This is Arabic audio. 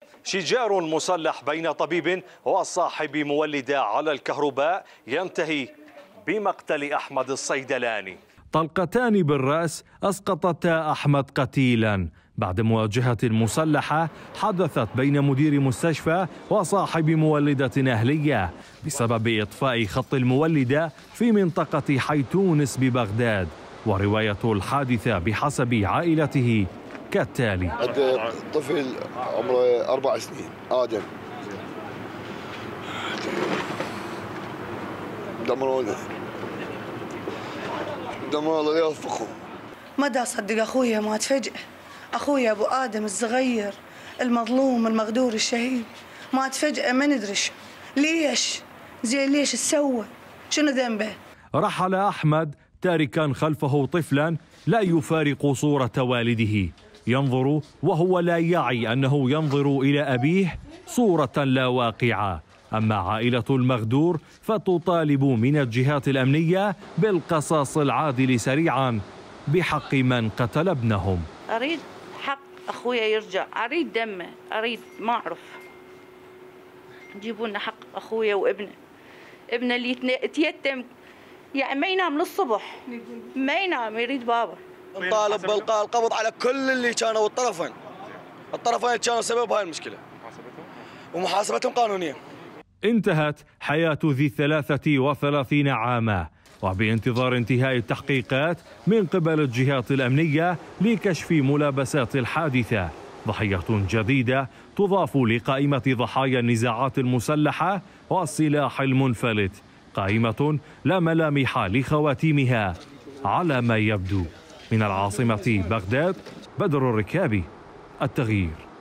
شجار مسلح بين طبيب وصاحب مولدة على الكهرباء ينتهي بمقتل أحمد الصيدلاني. طلقتان بالرأس أسقطتا أحمد قتيلا بعد مواجهة مسلحة حدثت بين مدير مستشفى وصاحب مولدة أهلية بسبب إطفاء خط المولدة في منطقة حي تونس ببغداد. ورواية الحادثة بحسب عائلته كالتالي: طفل عمره 4 سنين آدم دمرونه الله يوفقهم. ما دا أصدق أخويا مات فجأة. أخويا أبو آدم الصغير المظلوم المغدور الشهيد مات فجأة، ما ندري ليش، زين ليش سوى، شنو ذنبه. رحل أحمد تاركا خلفه طفلا لا يفارق صورة والده، ينظر وهو لا يعي أنه ينظر إلى أبيه صورة لا واقعة. أما عائلة المغدور فتطالب من الجهات الأمنية بالقصاص العادل سريعا بحق من قتل ابنهم. أريد حق أخويا يرجع، أريد دمه، أريد، ما أعرف، جيبوا لنا حق أخويا وابنه، ابنه اللي يتيتم، يعني ما ينام للصبح، ما ينام، يريد بابا. نطالب بإلقاء القبض على كل اللي كانوا الطرفين كانوا سبب هاي المشكلة ومحاسبتهم قانونيا. انتهت حياة ذي 33 عاما، وبانتظار انتهاء التحقيقات من قبل الجهات الأمنية لكشف ملابسات الحادثة. ضحية جديدة تضاف لقائمة ضحايا النزاعات المسلحة والسلاح المنفلت، قائمة لا ملامح لخواتيمها على ما يبدو. من العاصمة بغداد، بدر الركابي، التغيير.